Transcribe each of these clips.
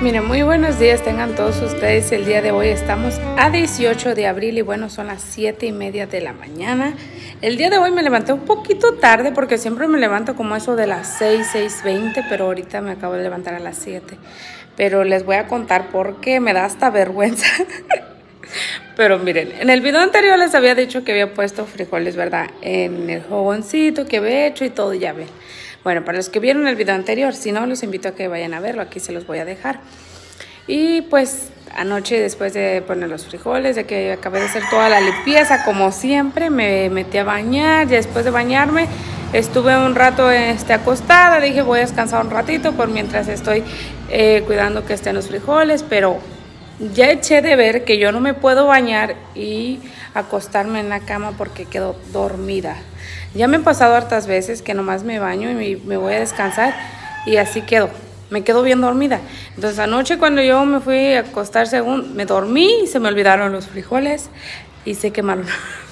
Miren, muy buenos días tengan todos ustedes. El día de hoy estamos a 18 de abril y bueno, son las 7:30 de la mañana. El día de hoy me levanté un poquito tarde porque siempre me levanto como eso de las 6:20, pero ahorita me acabo de levantar a las 7. Pero les voy a contar por qué me da hasta vergüenza. Pero miren, en el video anterior les había dicho que había puesto frijoles, ¿verdad? En el jaboncito que había hecho y todo, ya ven. Bueno, para los que vieron el video anterior, si no, los invito a que vayan a verlo, aquí se los voy a dejar. Y pues anoche, después de poner los frijoles, de que acabé de hacer toda la limpieza, como siempre, me metí a bañar. Y después de bañarme, estuve un rato acostada, dije voy a descansar un ratito por mientras estoy cuidando que estén los frijoles, pero ya eché de ver que yo no me puedo bañar y acostarme en la cama porque quedo dormida. Ya me han pasado hartas veces que nomás me baño y me voy a descansar y así quedo. Me quedo bien dormida. Entonces anoche cuando yo me fui a acostar, según me dormí y se me olvidaron los frijoles y se quemaron.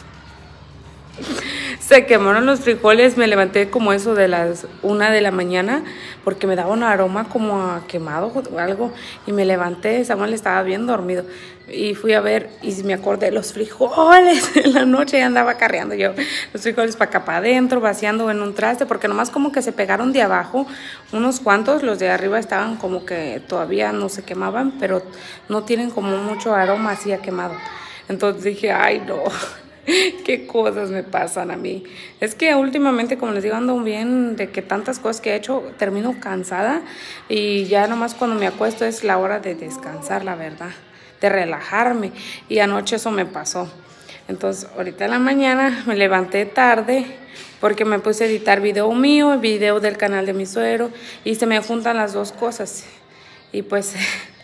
Se quemaron los frijoles, me levanté como eso de las 1 de la mañana porque me daba un aroma como a quemado o algo y me levanté, Samuel estaba bien dormido y fui a ver y me acordé de los frijoles en la noche y andaba carreando yo los frijoles para acá para adentro, vaciando en un traste porque nomás como que se pegaron de abajo unos cuantos, los de arriba estaban como que todavía no se quemaban, pero no tienen como mucho aroma así a quemado. Entonces dije, ay no. Qué cosas me pasan a mí. Es que últimamente, como les digo, ando bien de que tantas cosas que he hecho, termino cansada y ya nomás cuando me acuesto es la hora de descansar, la verdad, de relajarme. Y anoche eso me pasó. Entonces, ahorita en la mañana me levanté tarde porque me puse a editar video mío, video del canal de mi suegro y se me juntan las dos cosas. Y pues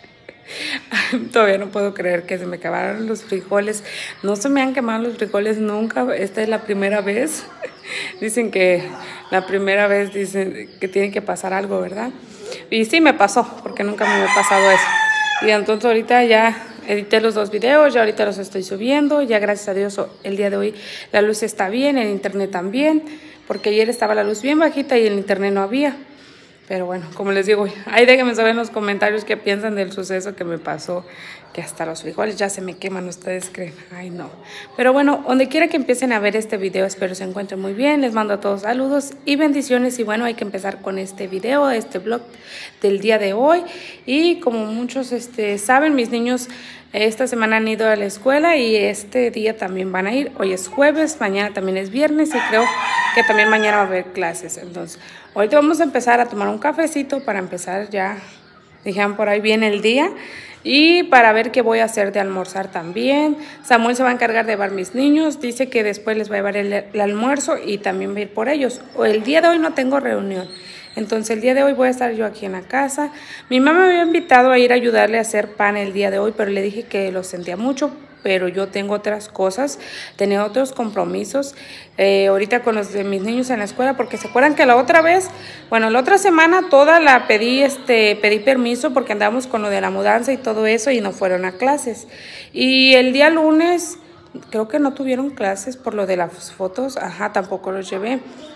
todavía no puedo creer que se me acabaron los frijoles. No se me han quemado los frijoles nunca. Esta es la primera vez. Dicen que la primera vez dicen que tiene que pasar algo, ¿verdad? Y sí me pasó, porque nunca me había pasado eso. Y entonces ahorita ya edité los dos videos, ya ahorita los estoy subiendo. Ya gracias a Dios el día de hoy la luz está bien, el internet también. Porque ayer estaba la luz bien bajita y el internet no había. Pero bueno, como les digo, ahí déjenme saber en los comentarios qué piensan del suceso que me pasó, que hasta los frijoles ya se me queman, ¿ustedes creen? Ay, no. Pero bueno, donde quiera que empiecen a ver este video, espero se encuentren muy bien. Les mando a todos saludos y bendiciones. Y bueno, hay que empezar con este video, este vlog del día de hoy. Y como muchos saben, mis niños esta semana han ido a la escuela y este día también van a ir. Hoy es jueves, mañana también es viernes y creo que también mañana va a haber clases. Entonces, ahorita vamos a empezar a tomar un cafecito para empezar ya, dijeron por ahí bien el día. Y para ver qué voy a hacer de almorzar también. Samuel se va a encargar de llevar mis niños. Dice que después les va a llevar el almuerzo y también va a ir por ellos. El día de hoy no tengo reunión. Entonces el día de hoy voy a estar yo aquí en la casa. Mi mamá me había invitado a ir a ayudarle a hacer pan el día de hoy, pero le dije que lo sentía mucho, pero yo tengo otras cosas, tenía otros compromisos ahorita con los de mis niños en la escuela, porque se acuerdan que la otra vez, bueno, la otra semana toda la pedí permiso porque andamos con lo de la mudanza y todo eso y no fueron a clases. Y el día lunes creo que no tuvieron clases por lo de las fotos, tampoco los llevé.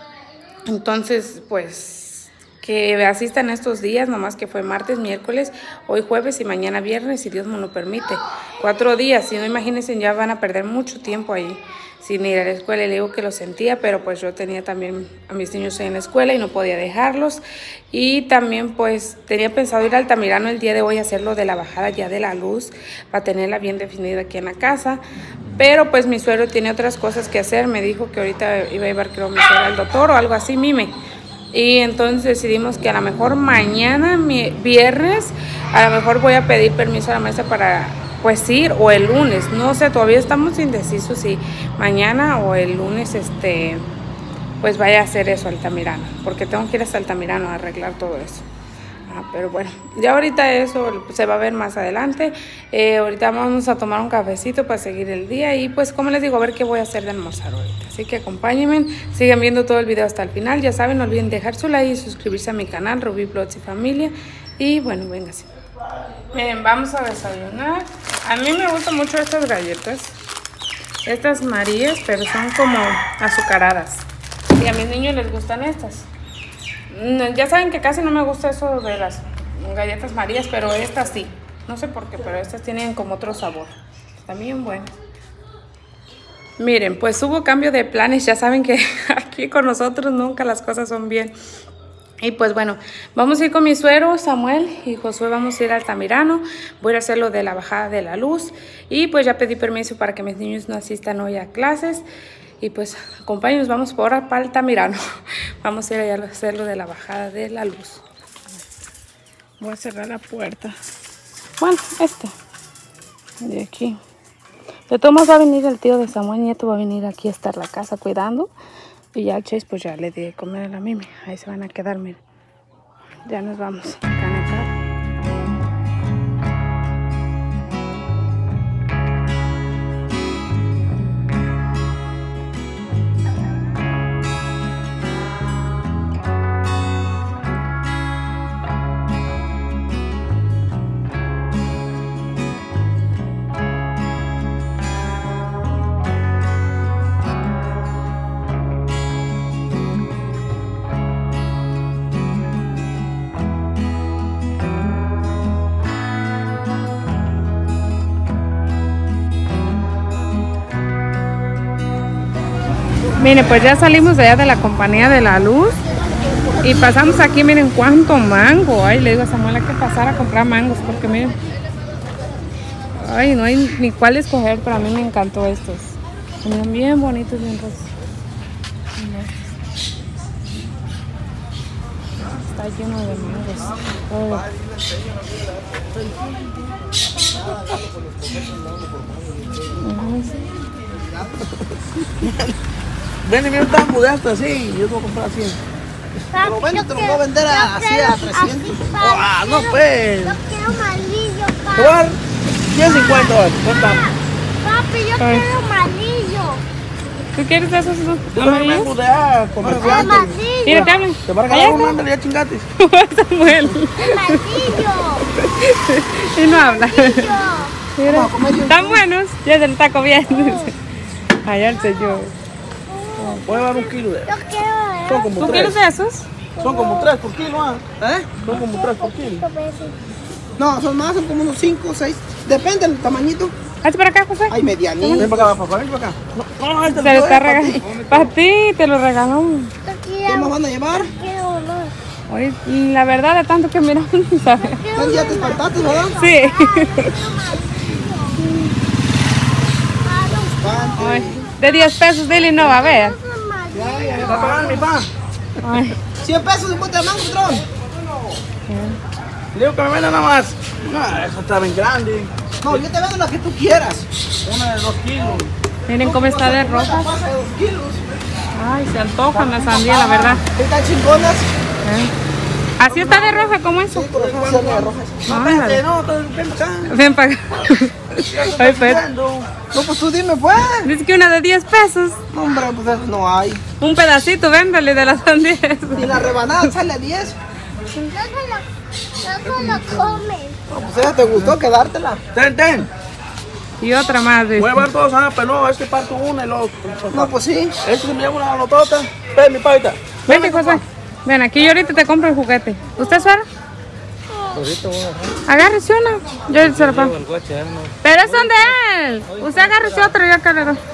Entonces, pues que asistan estos días, nomás que fue martes, miércoles, hoy jueves y mañana viernes, si Dios me lo permite. 4 días, si no, imagínense, ya van a perder mucho tiempo ahí sin ir a la escuela. Y le digo que lo sentía, pero pues yo tenía también a mis niños en la escuela y no podía dejarlos. Y también pues tenía pensado ir a Altamirano el día de hoy a hacerlo de la bajada ya de la luz, para tenerla bien definida aquí en la casa. Pero pues mi suegro tiene otras cosas que hacer, me dijo que ahorita iba a llevar creo mi suegra al doctor o algo así, mime. Y entonces decidimos que a lo mejor mañana, viernes, a lo mejor voy a pedir permiso a la maestra para pues ir, o el lunes, no sé, todavía estamos indecisos si mañana o el lunes pues vaya a hacer eso Altamirano, porque tengo que ir hasta Altamirano a arreglar todo eso. Pero bueno, ya ahorita eso se va a ver más adelante. Ahorita vamos a tomar un cafecito para seguir el día y pues como les digo, a ver qué voy a hacer de almorzar ahorita. Así que acompáñenme, sigan viendo todo el video hasta el final. Ya saben, no olviden dejar su like y suscribirse a mi canal, Rubí Vlogs y Familia. Y bueno, véngase. Miren, vamos a desayunar. A mí me gustan mucho estas galletas. Estas Marías, pero son como azucaradas. Y a mis niños les gustan estas. Ya saben que casi no me gusta eso de las galletas Marías, pero estas sí. No sé por qué, pero estas tienen como otro sabor. También bueno. Miren, pues hubo cambio de planes. Ya saben que aquí con nosotros nunca las cosas son bien. Y pues bueno, vamos a ir con mi suegro Samuel y Josué, vamos a ir a Altamirano. Voy a hacer lo de la bajada de la luz. Y pues ya pedí permiso para que mis niños no asistan hoy a clases. Y pues acompáñenos, vamos por ahora para Altamirano. Vamos a ir allá a hacer lo de la bajada de la luz. Voy a cerrar la puerta. Bueno, de aquí. De todos modos va a venir el tío de Samuel Nieto, va a venir aquí a estar la casa cuidando. Y ya al Chase pues ya le di de comer a la Mimi. Ahí se van a quedar, miren. Ya nos vamos. Miren, pues ya salimos de allá de la compañía de la luz y pasamos aquí, miren cuánto mango. Ay, le digo a Samuel, hay que pasar a comprar mangos porque miren, ay, no hay ni cuál escoger, pero a mí me encantó estos. Miren, bien bonitos, bien rojos. Está lleno de mangos. Oh. Ven y mira tan modesto así, yo te voy a comprar así. Pero ven, te lo voy a vender así a 300. No pues. Yo quiero amarillo, Te voy a dar 150 hoy. Papi, yo quiero amarillo. ¿Tú quieres esos dos Yo también me mudé a comerciante. Mira, te hablan. Te va a regalar un mándale ya chingates. Samuel. Amarillo. Y no habla. Mira, Vamos a comer. están buenos. Ya se lo está comiendo. Allá el señor. Voy a dar un kilo de Yo quiero Son como ¿Tú 3. quieres esos? Son como 3 por kilo, ¿ah? Son como 3 por kilo. No, son más, son como unos 5 o 6. Depende del tamañito. Hazte para acá, José. Hay medianito. Ven para acá, papá, ven para acá. No, este Se lo está regalando. Para ti, te lo regaló. ¿Qué más van a llevar? quiero uno. Oye, la verdad, de tanto que miramos, ¿sabes? Son ya te espantaste, ¿verdad? Sí. Ay, de 10 pesos, dile, no va a ver. ¿Está pagando mi pan? Ay, 100 pesos un bote de mango, patrón. Le digo que me venda nada más. No, eso está bien grande. No, yo te vendo la que tú quieras. Una de 2 kilos. miren cómo está de roja. Pasa de 2 kilos. Ay, se antojan las sandías, la verdad. Están chingonas. Así está de roja como eso. Sí, por ejemplo, de rojas. No, espérate, no, ven para acá. Ven para acá. Ay, pues, No, pues tú dime, pues. dice que una de 10 pesos. No, hombre, pues eso no hay. Un pedacito, véndale de las sandías. Y la rebanada sale a 10. No se lo comen. No, pues esa te gustó quedártela. Ten. Y otra más, dice. Voy a ver todos, pero no, este parto una y luego. No, pues sí. Este se me lleva una notota. Ven, mi paita. Vente, José. Ven, aquí yo ahorita te compro el juguete. ¿Usted suena? Agárrese una. Yo ahorita se lo pago. Pero son de él. Usted agárrese otro y yo acá le doy.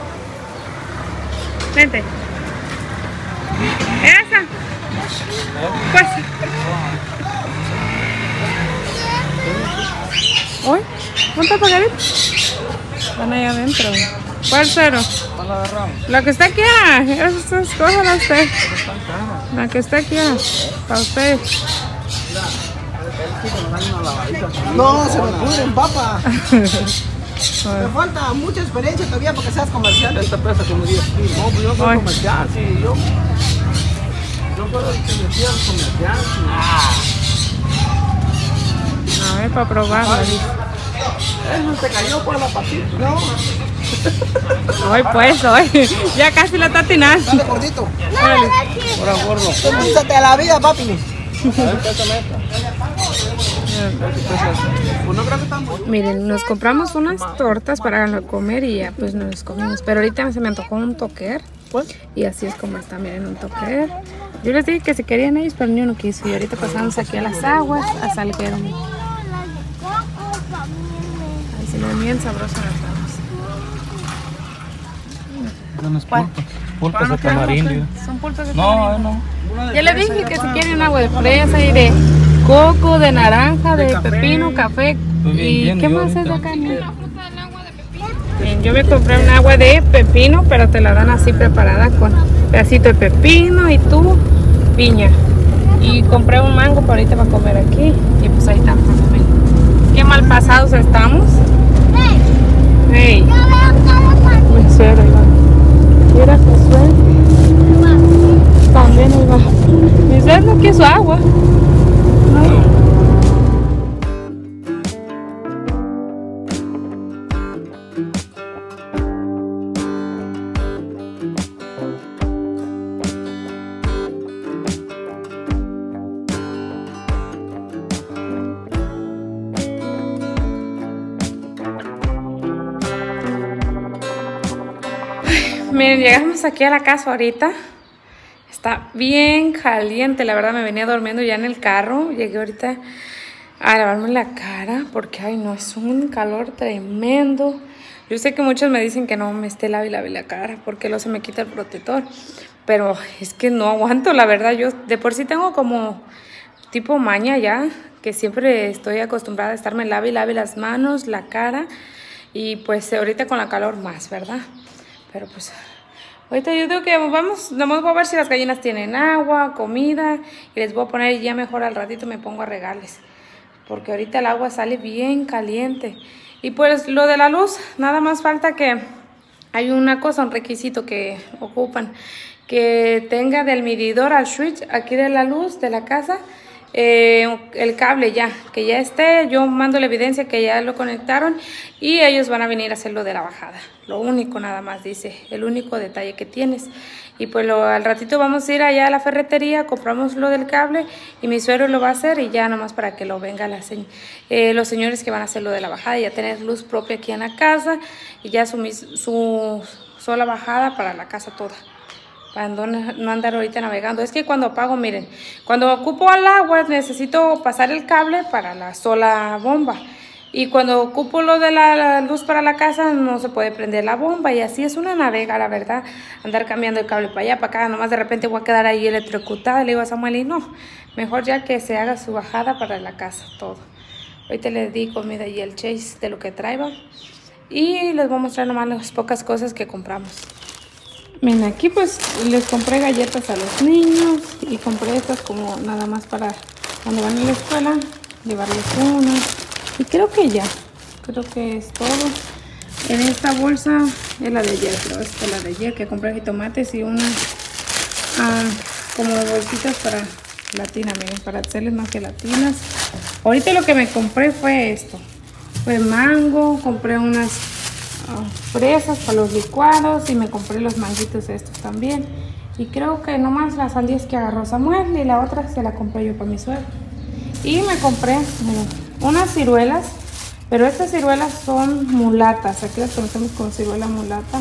Vente. Esa. Pues. Uy, ¿cuánto pagaré? Van allá adentro. ¿Cuál cero? La que usted quiera. Eso escójala usted. La que usted quiera. Para usted. No, se me pudren, papá. Me falta mucha experiencia todavía para que seas comercial. Esta pesa como 10 kilos. No, pues yo soy Ay. comercial, sí. Yo soy el que me hacía comercial. A ver, para probarla. Eso se cayó por la patita. No, Hoy pues, hoy. Ya casi la está atinando. dale gordito. Ahora gordo. Pínsate a la vida, papi. Pues no creo que están buenos. Miren, nos compramos unas tortas para comer y ya pues nos comimos. Pero ahorita se me antojó un toquer. Y así es como está, miren, un toquer. Yo les dije que si querían ellos, pero ni uno quiso. Y ahorita pasamos aquí a las aguas, a Salguero. Las de coco también. Ahí se ven bien sabrosas las aguas. Son los pulpos. Pulpos de tamarindo. Son pulpos de No, tamarindo. no. Ya les dije que si quieren agua de fresa y de coco, de naranja, de pepino, café. ¿Y qué más es de acá? Bien, yo voy a comprar un agua de pepino, pero te la dan así preparada con pedacito de pepino y tu piña. Y compré un mango para ahorita para comer aquí. Y pues ahí estamos. Qué mal pasados estamos. Hey. Muy suero, Iván. Mira, Josué. También, Iván. Mi suero no quiso agua. Miren, llegamos aquí a la casa ahorita. Está bien caliente, la verdad me venía durmiendo ya en el carro. Llegué ahorita a lavarme la cara porque, ay no, es un calor tremendo. Yo sé que muchos me dicen que no me esté lave la cara porque luego se me quita el protector. Pero es que no aguanto, la verdad. Yo de por sí tengo como tipo maña ya, que siempre estoy acostumbrada a estarme lave las manos, la cara. Y pues ahorita con la calor más, ¿verdad? Pero pues ahorita yo digo que vamos a ver si las gallinas tienen agua, comida. Y les voy a poner ya mejor al ratito me pongo a regarles. Porque ahorita el agua sale bien caliente. Y pues lo de la luz, nada más falta que hay una cosa, un requisito que ocupan. Que tenga del medidor al switch aquí de la luz de la casa. El cable ya, que ya esté, yo mando la evidencia que ya lo conectaron y ellos van a venir a hacer lo de la bajada. Lo único nada más, dice, el único detalle que tienes. Y pues al ratito vamos a ir allá a la ferretería, compramos lo del cable y mi suegro lo va a hacer y ya nomás para que lo venga los señores que van a hacer lo de la bajada y ya tener luz propia aquí en la casa y ya su sola bajada para la casa toda. Para no andar ahorita navegando. Es que cuando apago, miren, cuando ocupo el agua necesito pasar el cable para la sola bomba. Y cuando ocupo lo de la luz para la casa no se puede prender la bomba. Y así es una navega, la verdad. Andar cambiando el cable para allá, para acá. Nomás de repente voy a quedar ahí electrocutada. Le digo a Samuel y no, mejor ya que se haga su bajada para la casa, todo. Ahorita les di comida y el Chase de lo que traigo. Y les voy a mostrar nomás las pocas cosas que compramos. Miren, aquí pues les compré galletas a los niños y compré estas como nada más para cuando van a la escuela, llevarles una. Y creo que ya, creo que es todo. En esta bolsa es la de ayer, creo, esta es la de ayer que compré jitomates y una como bolsitas para latina, miren, para hacerles más gelatinas. Ahorita lo que me compré fue esto, fue mango, compré unas fresas para los licuados y me compré los manguitos estos también y creo que nomás las sandías que agarró Samuel y la otra se la compré yo para mi suegro y me compré unas ciruelas, pero estas ciruelas son mulatas, aquí las conocemos como ciruela mulata.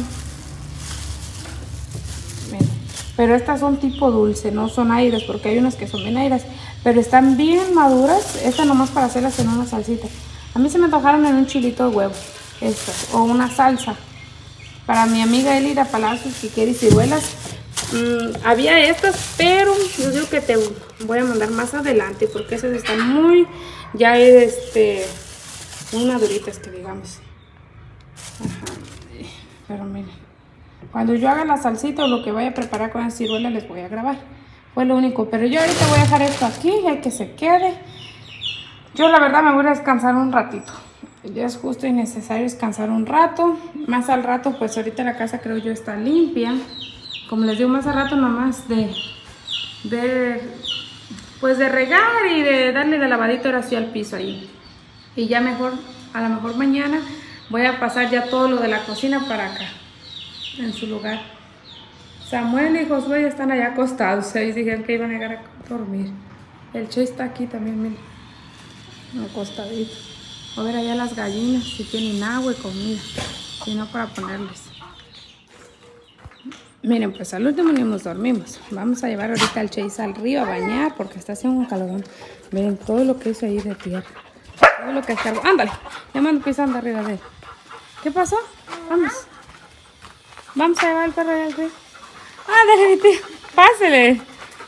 Miren, pero estas son tipo dulce, no son aires porque hay unas que son bien aires, pero están bien maduras. Esta nomás para hacerlas en una salsita. A mí se me antojaron en un chilito de huevo estas, o una salsa para mi amiga Elida Palacios que quiere ciruelas. Había estas, pero yo digo que te voy a mandar más adelante porque esas están muy ya muy maduritas, que digamos. Ajá. Pero miren, cuando yo haga la salsita o lo que vaya a preparar con las ciruelas les voy a grabar. Fue lo único, pero yo ahorita voy a dejar esto aquí y que se quede. Yo la verdad me voy a descansar un ratito. Ya es justo y necesario descansar un rato. Más al rato, pues ahorita la casa creo yo está limpia. Como les digo, más al rato nomás de regar y de darle de lavadito ahora sí al piso ahí. Y ya mejor, a lo mejor mañana voy a pasar ya todo lo de la cocina para acá, en su lugar. Samuel y Josué ya están allá acostados. Ellos dijeron que iban a llegar a dormir. El Che está aquí también, miren, acostadito. A ver allá las gallinas si tienen agua y comida, si no para ponerles. Miren, pues al último ni nos dormimos. Vamos a llevar ahorita al Chase al río a bañar porque está haciendo un calorón. Miren todo lo que hizo ahí de tierra. Todo lo que escarbó. Ándale, ya me ando pisando arriba de él. ¿Qué pasó? Vamos. Vamos a llevar al perro allá al río. Ándale, mi tío. Pásele.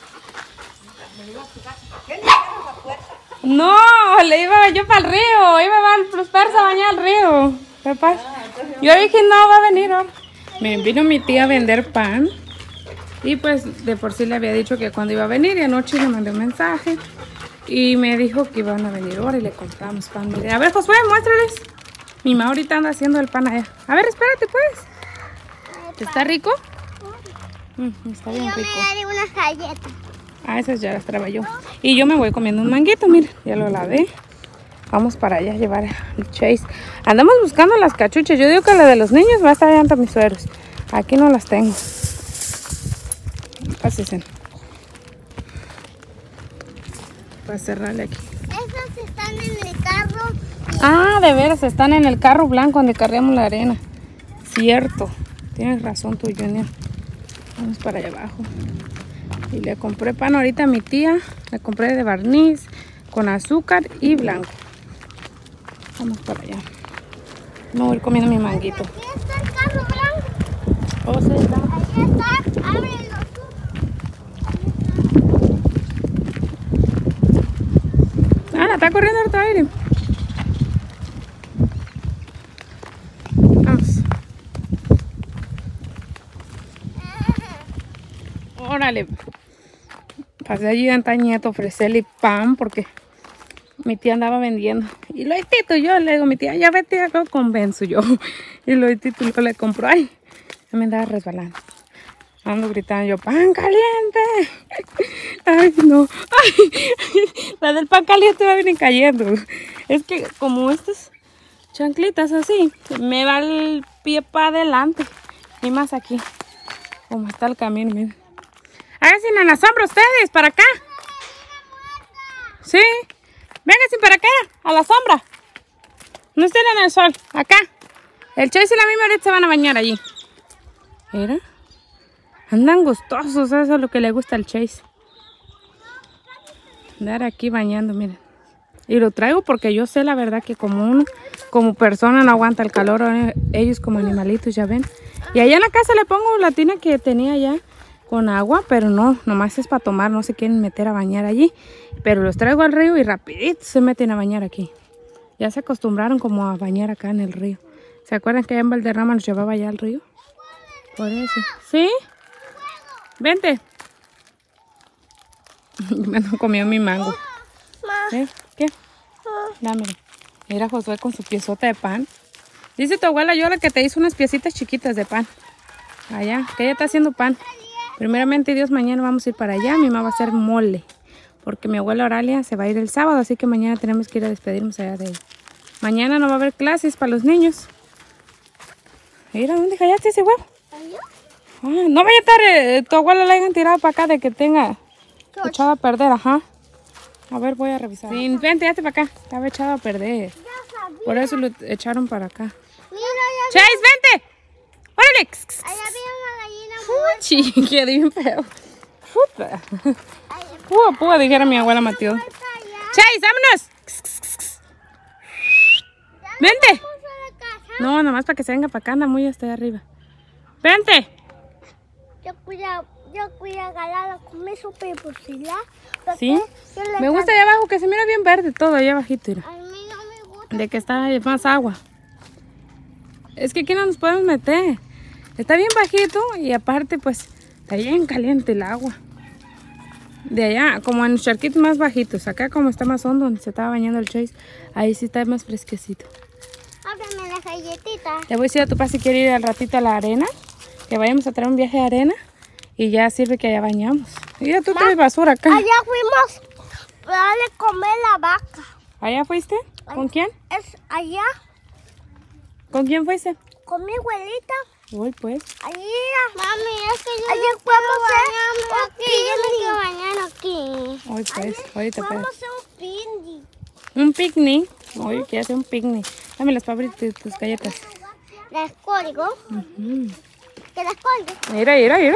No, le iba yo para el río. Iba a los perros a bañar al río. ¿Qué pasa? Yo dije no, va a venir ahora. Miren, vino mi tía a vender pan. Y pues de por sí le había dicho que cuando iba a venir. Y anoche le mandé un mensaje. Y me dijo que iban a venir ahora y le compramos pan. Miren. A ver, Josué, muéstrales. Mi mamá ahorita anda haciendo el pan allá. A ver, espérate pues. ¿Está rico? Está bien rico. Yo me daré unas galletas. Ah, esas ya las traía yo. Y yo me voy comiendo un manguito, miren. Ya lo lavé. Vamos para allá a llevar el Chase. Andamos buscando las cachuchas. Yo digo que la de los niños va a estar allá ante mis suegros. Aquí no las tengo. Pásense. Para cerrarle aquí. Esas están en el carro. Ah, de veras, están en el carro blanco donde cargamos la arena. Cierto. Tienes razón tú, Junior. Vamos para allá abajo. Y le compré pan ahorita a mi tía. Le compré de barniz, con azúcar y blanco. Vamos para allá. Me voy comiendo mi manguito. Aquí está el carro blanco. Oh, sí, está. Ahí está. Ábrelo tú. Ah, la está corriendo harto aire. Vamos. Órale. Pasé allí a Antañeto a ofrecerle pan porque mi tía andaba vendiendo. Y lo Tito, yo le digo, mi tía, ya vete, ya lo convenzo yo. Y lo Tito yo le compro. Ay, ya me andaba resbalando. Ando gritando yo, ¡pan caliente! Ay, no. Ay, la del pan caliente va a venir cayendo. Es que como estas chanclitas así, me va el pie para adelante. Y más aquí, como está el camino, miren. Háganse en la sombra ustedes, para acá. Sí. Vénganse para acá, a la sombra. No estén en el sol, acá. El Chase y la misma ahorita se van a bañar allí. Mira. Andan gustosos, eso es lo que le gusta al Chase. Andar aquí bañando, miren. Y lo traigo porque yo sé la verdad que como uno, como persona no aguanta el calor, ellos como animalitos, ya ven. Y allá en la casa le pongo la tina que tenía allá con agua, pero no, nomás es para tomar, no se quieren meter a bañar allí. Pero los traigo al río y rapidito se meten a bañar aquí. Ya se acostumbraron como a bañar acá en el río. ¿Se acuerdan que allá en Valderrama nos llevaba allá al río? Por eso. ¿Sí? Vente. Me comió mi mango. ¿Qué? Dame. Mira Josué con su piezota de pan. Dice tu abuela Yola que te hizo unas piecitas chiquitas de pan. Allá, que ella está haciendo pan. Primeramente Dios, mañana vamos a ir para allá. Mi mamá va a hacer mole. Porque mi abuela Oralia se va a ir el sábado. Así que mañana tenemos que ir a despedirnos allá de ella. Mañana no va a haber clases para los niños. Mira, ¿dónde callaste ese huevo? Ah, no vaya a estar, tu abuela la hayan tirado para acá de que tenga echado a perder, ajá. A ver, voy a revisar. Sí, vente, hazte para acá. Estaba echado a perder. Por eso lo echaron para acá. Chase, vente. ¡Órale! Allá había una gallina Fuchi, quedé bien feo. Puta. Púa, dijera mi abuela Matilde. Chase, vámonos. Vente. No, nomás para que se venga para acá, anda muy hasta allá arriba. Vente. Yo fui a ganar con mi superposibilidad. Sí. Me gusta allá abajo, que se mira bien verde todo allá abajito. Mira. A mí no me gusta. De que está más agua. Es que aquí no nos podemos meter. Está bien bajito y aparte pues está bien caliente el agua. De allá, como en los charquitos más bajitos. Acá como está más hondo, donde se estaba bañando el Chase, ahí sí está más fresquecito. Ábreme las galletitas. Le voy a decir a tu papá si quiere ir al ratito a la arena. Que vayamos a traer un viaje de arena. Y ya sirve que allá bañamos. Mira, tú traes basura acá. Allá fuimos a darle comer la vaca. ¿Allá fuiste? ¿Con quién? Es allá, ¿Con quién fuiste? con mi abuelita. Uy, pues. Allí, mami, es que yo allá fuimos aquí. Yo me quiero bañar aquí. Uy, pues. Ahorita pues. Vamos a hacer un picnic. Un picnic. Oye, quiero hacer un picnic. Dame las pabritas, tus galletas. Las código. Ujú. que las colgue. Mira, mira, mira.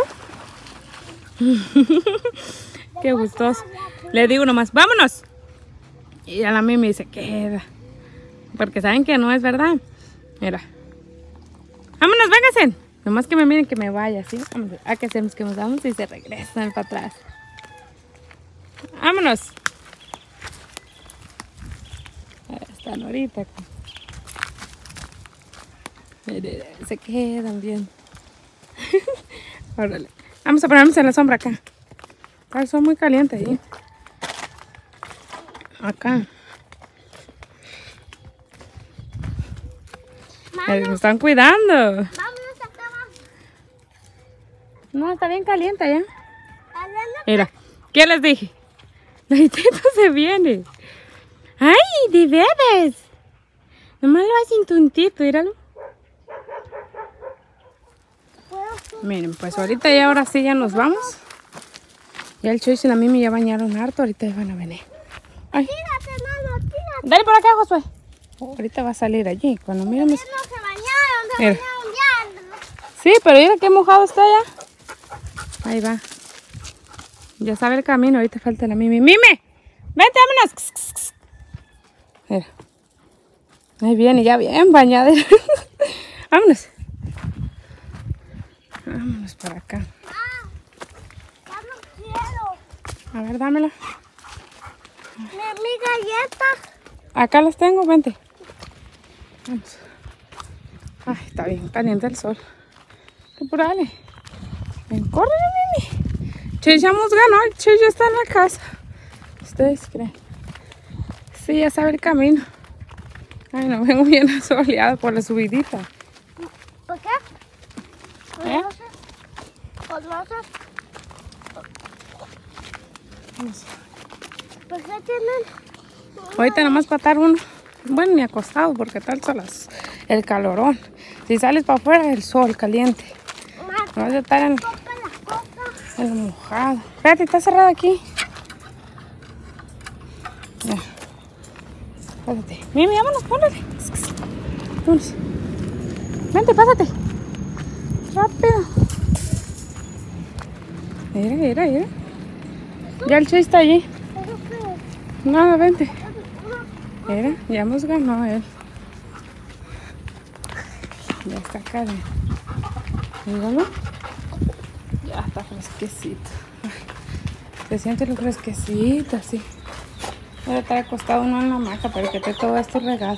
Qué gustoso. Le digo nomás, vámonos. Y a la Mimi se queda. Porque saben que no es verdad. Mira. Vámonos, vénganse. Nomás que me miren que me vaya, ¿sí? Vámonos. ¿A qué hacemos? Que nos vamos y se regresan para atrás. Vámonos. Ahí están ahorita. Miren, se quedan bien. Órale. Vamos a ponernos en la sombra acá. Está el sol muy caliente ahí. Acá. Me están cuidando. Vámonos acá abajo. No, está bien caliente allá. Mira, ¿qué les dije? La Tito se viene. ¡Ay, de veras! Nomás lo hacen tontito, míralo. Miren, pues ahorita ya ahora sí ya nos vamos. Ya el Choy y la Mimi ya bañaron harto, ahorita ya van a venir. Ay. Tírate, mano, tírate. Dale por acá, Josué. Ahorita va a salir allí. Cuando miremos. No se bañaron, se Mira. bañaron ya. Sí, pero mira qué mojado está ya. Ahí va. Ya sabe el camino, ahorita falta la Mimi. ¡Mimi! ¡Vente, vámonos! Mira. Ahí viene, ya bien bañada. Vámonos. Vámonos para acá. Ya no quiero. A ver, dámela. Mi galleta. Acá las tengo, vente. Vamos. Ay, está bien caliente el sol. Apurale. Ven, corre, Mimi. Che, ya hemos ganado. Che, ya está en la casa. ¿Ustedes creen? Sí, ya sabe el camino. Ay, no, vengo bien asoleada por la subidita. ¿Por qué? ¿Eh? ¿Conoces? Vamos. ¿Por qué tienen? Ahorita nomás para estar uno. Bueno, ni acostado porque tal solas el calorón. Si sales para afuera, el sol caliente. No vas a estar en lo mojado. Espérate, está cerrado aquí. Ya. Pásate. Mimi, vámonos, póngale. Vámonos. Vente, pásate. Rápido. Mira, mira, mira. Ya el Che está allí. Nada, vente. Mira, ya hemos ganado él. Ya está acá. Míralo. Ya está fresquecito. Ay, se siente lo fresquecito, así. Debe estar acostado uno en la hamaca para que esté todo esto regado.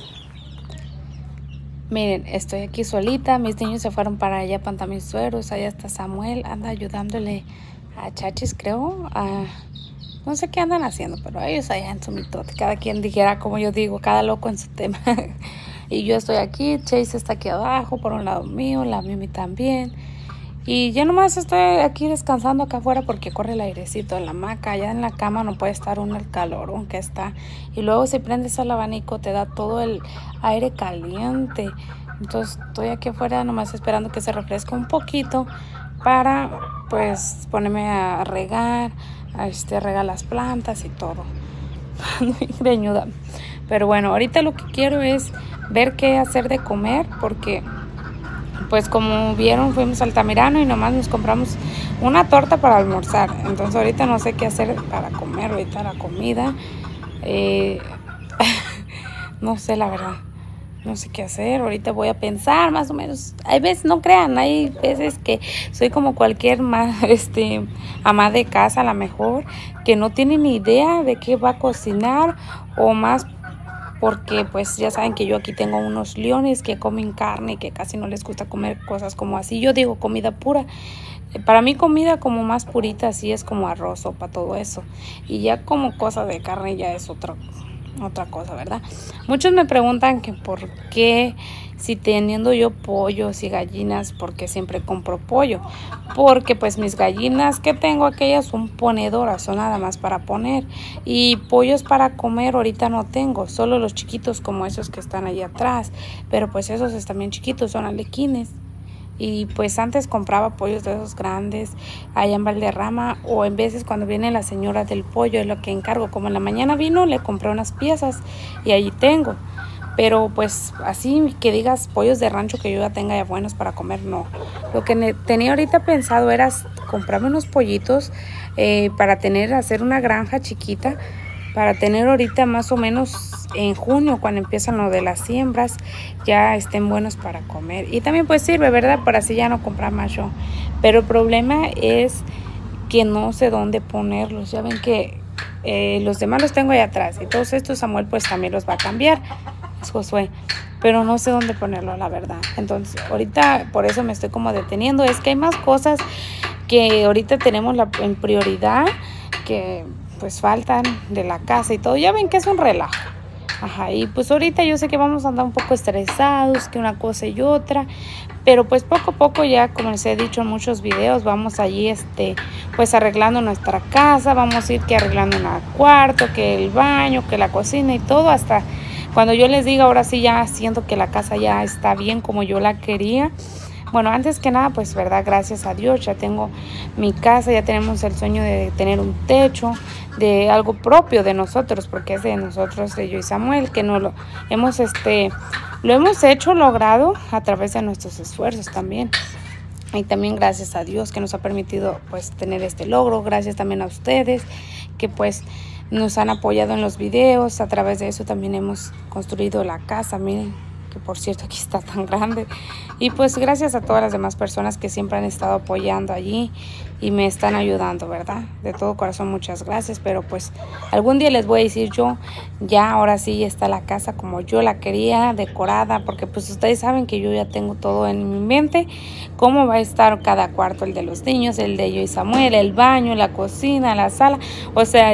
Miren, estoy aquí solita. Mis niños se fueron para allá, para mis sueros. Allá está Samuel. Anda ayudándole a Chachis, creo. No sé qué andan haciendo, pero ellos allá en su mitote. Cada quien dijera, como yo digo, cada loco en su tema. Y yo estoy aquí. Chase está aquí abajo, por un lado mío. La Mimi también. Y ya nomás estoy aquí descansando acá afuera porque corre el airecito en la hamaca. Allá en la cama no puede estar uno el calorón que está. Y luego si prendes el abanico te da todo el aire caliente. Entonces estoy aquí afuera nomás esperando que se refresque un poquito para pues ponerme a regar, regar las plantas y todo. Greñuda. Pero bueno, ahorita lo que quiero es ver qué hacer de comer porque pues como vieron fuimos a Altamirano y nomás nos compramos una torta para almorzar. Entonces ahorita no sé qué hacer para comer ahorita la comida. No sé la verdad. No sé qué hacer. Ahorita voy a pensar más o menos. Hay veces, no crean, hay veces que soy como cualquier ama de casa a lo mejor, que no tiene ni idea de qué va a cocinar o más porque pues ya saben que yo aquí tengo unos leones que comen carne y que casi no les gusta comer cosas como así. Yo digo comida pura. Para mí comida como más purita así es como arroz, sopa, todo eso. Y ya como cosa de carne ya es otra cosa, ¿verdad? Muchos me preguntan que por qué si teniendo yo pollos y gallinas, porque siempre compro pollo. Porque pues mis gallinas que tengo aquellas son ponedoras, son nada más para poner. Y pollos para comer ahorita no tengo, solo los chiquitos como esos que están ahí atrás. Pero pues esos están bien chiquitos, son alequines. Y pues antes compraba pollos de esos grandes allá en Valderrama o en veces cuando viene la señora del pollo es lo que encargo. Como en la mañana vino le compré unas piezas y allí tengo. Pero pues así que digas pollos de rancho que yo ya tenga ya buenos para comer, no. Lo que tenía ahorita pensado era comprarme unos pollitos para hacer una granja chiquita, para tener ahorita más o menos en junio, cuando empiezan lo de las siembras, ya estén buenos para comer. Y también pues sirve, ¿verdad? Para así ya no comprar más yo. Pero el problema es que no sé dónde ponerlos. Ya ven que los demás los tengo allá atrás. Y todos estos Samuel pues también los va a cambiar. Es Josué. Pero no sé dónde ponerlo, la verdad. Entonces ahorita por eso me estoy como deteniendo. Es que hay más cosas que ahorita tenemos en prioridad que pues faltan de la casa y todo. Ya ven que es un relajo. Ajá, y pues ahorita yo sé que vamos a andar un poco estresados, que una cosa y otra, pero pues poco a poco ya, como les he dicho en muchos videos, vamos allí pues arreglando nuestra casa, vamos a ir que arreglando el cuarto, que el baño, que la cocina y todo, hasta cuando yo les diga ahora sí ya siento que la casa ya está bien como yo la quería. Bueno, antes que nada, pues, verdad, gracias a Dios, ya tengo mi casa, ya tenemos el sueño de tener un techo, de algo propio de nosotros, porque es de nosotros, de yo y Samuel, que no lo hemos logrado a través de nuestros esfuerzos también. Y también gracias a Dios que nos ha permitido, pues, tener este logro. Gracias también a ustedes, que, pues, nos han apoyado en los videos. A través de eso también hemos construido la casa, miren. Que por cierto aquí está tan grande, y pues gracias a todas las demás personas que siempre han estado apoyando allí y me están ayudando, ¿verdad? De todo corazón muchas gracias. Pero pues algún día les voy a decir yo, ya ahora sí está la casa como yo la quería, decorada, porque pues ustedes saben que yo ya tengo todo en mi mente, cómo va a estar cada cuarto, el de los niños, el de yo y Samuel, el baño, la cocina, la sala, o sea,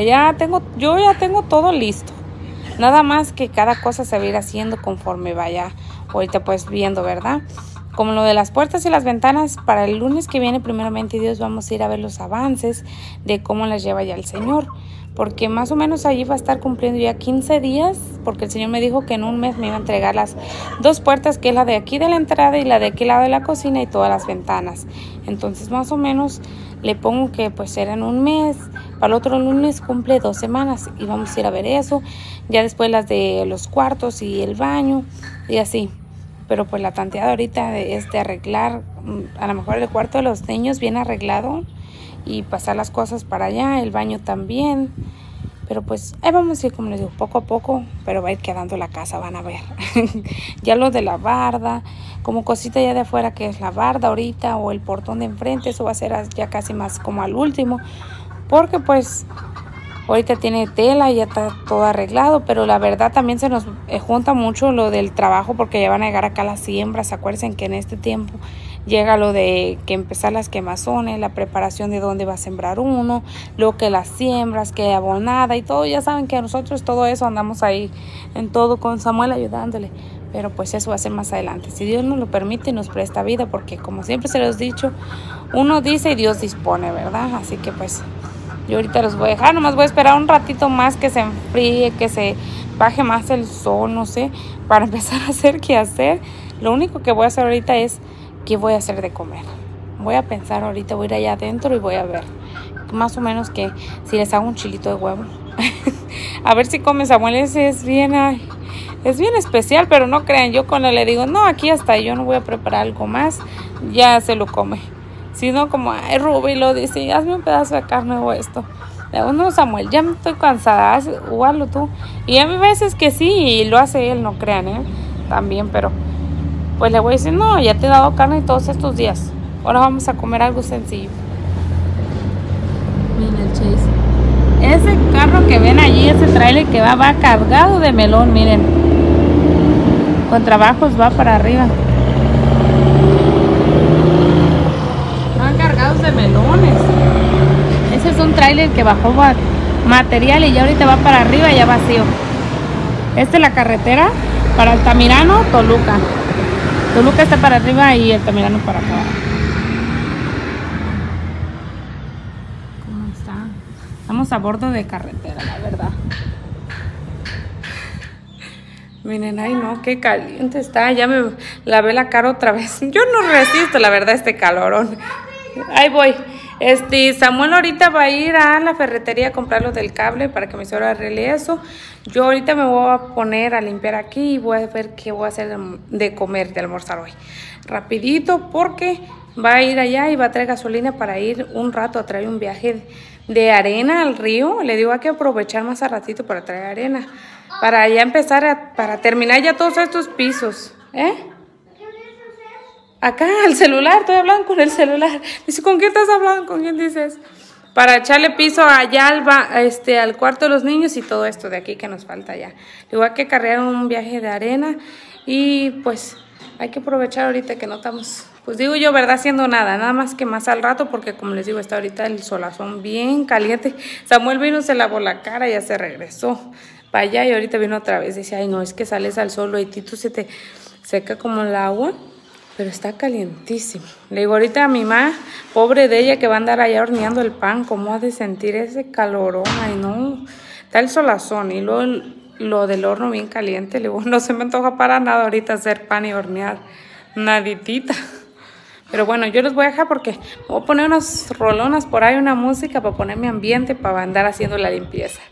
yo ya tengo todo listo. Nada más que cada cosa se va a ir haciendo conforme vaya ahorita pues viendo, ¿verdad? Como lo de las puertas y las ventanas, para el lunes que viene, primeramente Dios, vamos a ir a ver los avances de cómo las lleva ya el Señor. Porque más o menos allí va a estar cumpliendo ya 15 días, porque el Señor me dijo que en un mes me iba a entregar las 2 puertas, que es la de aquí de la entrada y la de aquí lado de la cocina, y todas las ventanas. Entonces más o menos le pongo que pues era en un mes. Para el otro lunes cumple 2 semanas y vamos a ir a ver eso. Ya después las de los cuartos y el baño y así. Pero pues la tanteada ahorita es de arreglar, a lo mejor el cuarto de los niños bien arreglado y pasar las cosas para allá, el baño también. Pero pues ahí vamos a ir, como les digo, poco a poco, pero va a ir quedando la casa, van a ver. Ya lo de la barda, como cosita ya de afuera, que es la barda ahorita, o el portón de enfrente, eso va a ser ya casi más como al último, porque pues ahorita tiene tela y ya está todo arreglado. Pero la verdad también se nos junta mucho lo del trabajo, porque ya van a llegar acá las siembras. Acuérdense que en este tiempo llega lo de que empezar las quemazones, la preparación de dónde va a sembrar uno, lo que las siembras, que abonada y todo. Ya saben que a nosotros todo eso andamos ahí en todo con Samuel ayudándole. Pero pues eso va a ser más adelante, si Dios nos lo permite y nos presta vida, porque como siempre se los he dicho, uno dice y Dios dispone, ¿verdad? Así que pues yo ahorita los voy a dejar, nomás voy a esperar un ratito más que se enfríe, que se baje más el sol, no sé, para empezar a hacer qué hacer. Lo único que voy a hacer ahorita es qué voy a hacer de comer. Voy a pensar ahorita, voy a ir allá adentro y voy a ver más o menos que si les hago un chilito de huevo. A ver si come Samuel. Ese es bien, es bien especial, pero no crean, yo cuando le digo, no, aquí hasta yo no voy a preparar algo más, ya se lo come. Si no, como, ay, Ruby lo dice, hazme un pedazo de carne o esto. Le digo, no, Samuel, ya me estoy cansada, o hazlo tú. Y a veces que sí, y lo hace él, no crean, también, pero pues le voy a decir, no, ya te he dado carne todos estos días, ahora vamos a comer algo sencillo. Miren el Chase. Ese carro que ven allí, ese trailer que va cargado de melón, miren. Con trabajos va para arriba. Van cargados de melones. Ese es un trailer que bajó material y ya ahorita va para arriba, ya vacío. Esta es la carretera para Altamirano, Toluca. Toluca está para arriba y Altamirano para acá. ¿Cómo está? Estamos a bordo de carretera, la verdad. Miren, ay no, qué caliente está. Ya me lavé la cara otra vez. Yo no resisto, la verdad, este calorón. Ahí voy. Samuel ahorita va a ir a la ferretería a comprar lo del cable para que mi suegra arregle eso. Yo ahorita me voy a poner a limpiar aquí y voy a ver qué voy a hacer de comer, de almorzar hoy. Rapidito, porque va a ir allá y va a traer gasolina para ir un rato a traer un viaje de arena al río. Le digo, hay que aprovechar más a ratito para traer arena. Para ya empezar, para terminar ya todos estos pisos. Acá, el celular, estoy hablando con el celular. Dice, ¿con quién estás hablando? ¿Con quién dices? Para echarle piso allá al cuarto de los niños y todo esto de aquí que nos falta ya. Digo, hay que cargar un viaje de arena y pues hay que aprovechar ahorita que no estamos, pues digo yo, ¿verdad? Haciendo nada más que más al rato porque como les digo, está ahorita el solazón bien caliente. Samuel vino, se lavó la cara, ya se regresó para allá y ahorita vino otra vez. Dice, ay no, es que sales al sol y tú se te seca como el agua. Pero está calientísimo. Le digo ahorita a mi mamá, pobre de ella que va a andar allá horneando el pan, ¿cómo ha de sentir ese calorón? Ay no, está el solazón y luego lo del horno bien caliente. Le digo, no se me antoja para nada ahorita hacer pan y hornear, naditita. Pero bueno, yo les voy a dejar porque voy a poner unas rolonas por ahí, una música para poner mi ambiente, para andar haciendo la limpieza.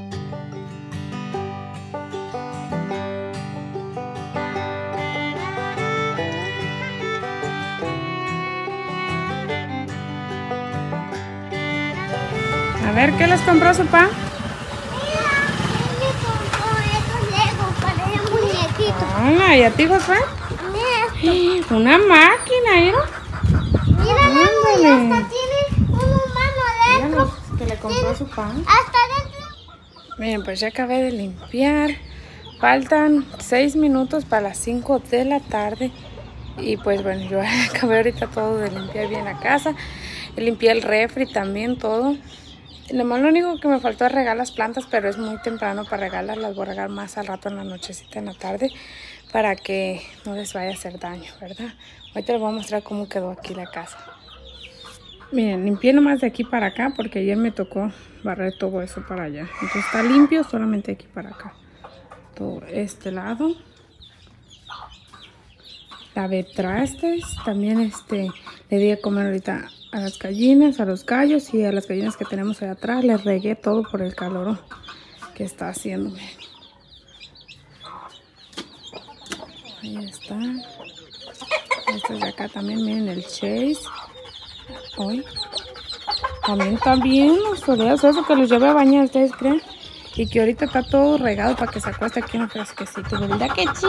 A ver, ¿qué les compró su papá? Mira, me compró estos legos para el muñequito. Hola, ¿y a ti, Josué? Mira, Una máquina, ¿eh? mira la muñeca, tiene un humano dentro. Que le compró su papá. Hasta dentro. Miren, pues ya acabé de limpiar. Faltan 6 minutos para las 5 de la tarde. Y pues bueno, yo acabé ahorita todo de limpiar bien la casa. Limpié el refri también, todo. Lo único que me faltó es regar las plantas, pero es muy temprano para regarlas. Las voy a regar más al rato en la nochecita, en la tarde, para que no les vaya a hacer daño, ¿verdad? Ahorita les voy a mostrar cómo quedó aquí la casa. Miren, limpié nomás de aquí para acá, porque ayer me tocó barrer todo eso para allá. Entonces está limpio solamente aquí para acá. Todo este lado. Lavé trastes, también le di a comer ahorita a las gallinas, a los gallos y a las gallinas que tenemos allá atrás. Les regué todo por el calor que está haciendo. Ahí está. Estos de acá también, miren el Chase. Hoy también está bien los soleados, eso que los llevé a bañar, ¿ustedes creen? Y que ahorita está todo regado para que se acueste aquí en el fresquecito, ¿verdad que sí?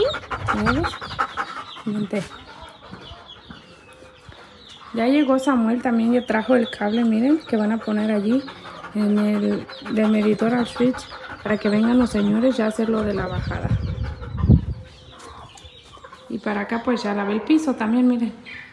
Ya llegó Samuel, también ya trajo el cable, miren, que van a poner allí en el del medidor al switch para que vengan los señores ya a hacer lo de la bajada. Y para acá pues ya lavé el piso también, miren.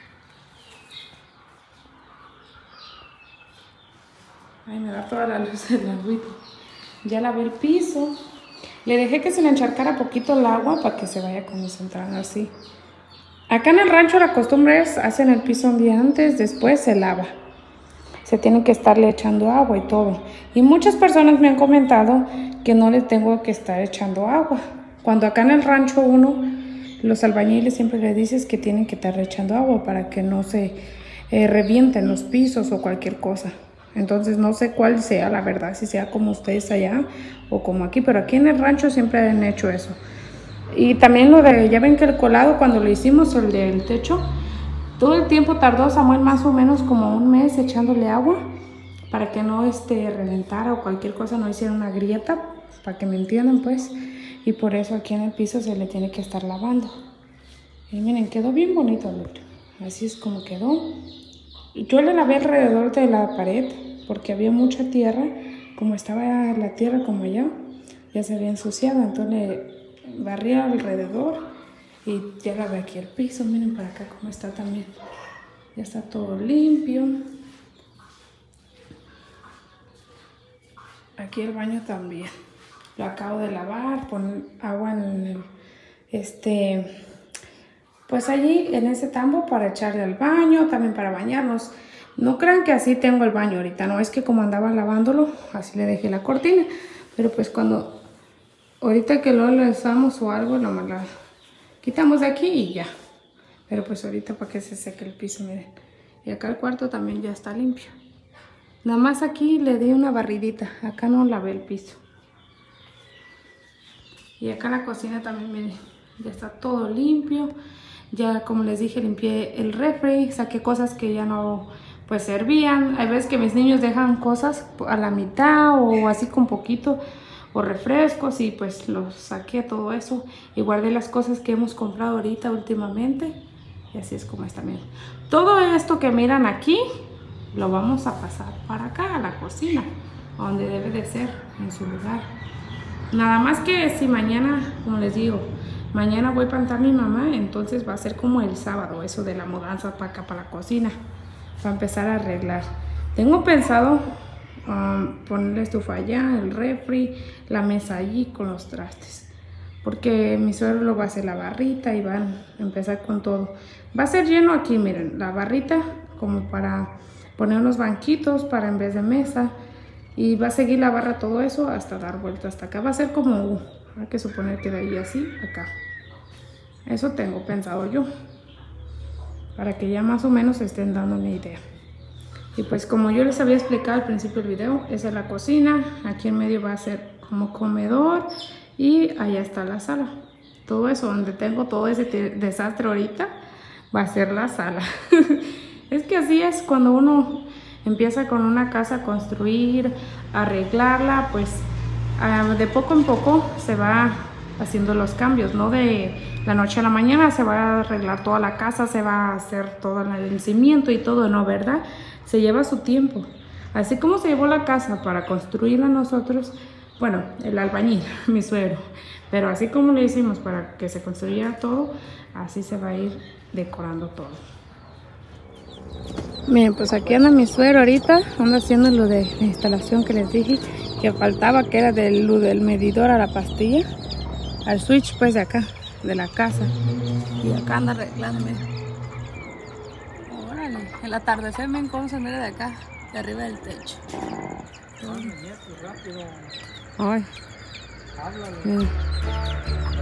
Ay, me da toda la luz del agüita. Ya lavé el piso. Le dejé que se le encharcara poquito el agua para que se vaya concentrando así. Acá en el rancho la costumbre es, hacen el piso un día antes, después se lava. Se tiene que estarle echando agua y todo. Y muchas personas me han comentado que no le tengo que estar echando agua. Cuando acá en el rancho los albañiles siempre les dices que tienen que estar echando agua para que no se revienten los pisos o cualquier cosa. Entonces no sé cuál sea la verdad, si sea como ustedes allá o como aquí, pero aquí en el rancho siempre han hecho eso. Y también ya ven que el colado cuando lo hicimos, el del techo, todo el tiempo tardó Samuel más o menos como un mes echándole agua para que no reventara o cualquier cosa, no hiciera una grieta, para que me entiendan pues. Y por eso aquí en el piso se le tiene que estar lavando. Y miren, quedó bien bonito el otro. Así es como quedó. Yo le lavé alrededor de la pared porque había mucha tierra. Como estaba la tierra como allá, ya se había ensuciado. Entonces le barrí alrededor y ya lavé aquí el piso. Miren para acá cómo está también. Ya está todo limpio. Aquí el baño también. Lo acabo de lavar, poner agua en el, pues allí en ese tambo para echarle al baño, también para bañarnos. No crean que así tengo el baño ahorita, no es que como andaba lavándolo, así le dejé la cortina. Pero pues cuando, ahorita que lo usamos o algo, nomás la quitamos de aquí y ya. Pero pues ahorita para que se seque el piso, miren. Y acá el cuarto también ya está limpio. Nada más aquí le di una barridita. Acá no lavé el piso. Y acá en la cocina también, miren, ya está todo limpio. Ya, como les dije, limpié el refri. Saqué cosas que ya no, pues, servían. Hay veces que mis niños dejan cosas a la mitad o así con poquito. O refrescos, y pues los saqué todo eso. Y guardé las cosas que hemos comprado ahorita últimamente. Y así es como está, miren. Todo esto que miran aquí lo vamos a pasar para acá, a la cocina, donde debe de ser, en su lugar. Nada más que si mañana, como les digo, mañana voy a plantar a mi mamá, entonces va a ser como el sábado, eso de la mudanza para acá, para la cocina, para empezar a arreglar. Tengo pensado ponerle estufa allá, el refri, la mesa allí con los trastes. Porque mi suegro lo va a hacer la barrita y van a empezar con todo. Va a ser lleno aquí, miren, la barrita como para poner unos banquitos para en vez de mesa. Y va a seguir la barra todo eso hasta dar vuelta hasta acá. Va a ser como, hay que suponer que de ahí así, acá. Eso tengo pensado yo. Para que ya más o menos se estén dando una idea. Y pues como yo les había explicado al principio del video, esa es la cocina. Aquí en medio va a ser como comedor. Y allá está la sala. Todo eso, donde tengo todo ese desastre ahorita, va a ser la sala. Es que así es cuando uno empieza con una casa a construir, a arreglarla, pues de poco en poco se va haciendo los cambios, no de la noche a la mañana se va a arreglar toda la casa, se va a hacer todo el cimiento y todo, ¿no? ¿Verdad? Se lleva su tiempo. Así como se llevó la casa para construirla nosotros, bueno, el albañil, mi suegro, pero así como le hicimos para que se construyera todo, así se va a ir decorando todo. Miren, pues aquí anda mi suegro ahorita, anda haciendo lo de la instalación que les dije que faltaba, que era del medidor a la pastilla, al switch pues de acá, de la casa. Y acá anda arreglando, miren. Órale, el atardecer, miren cómo se mira de acá, de arriba del techo. Ay,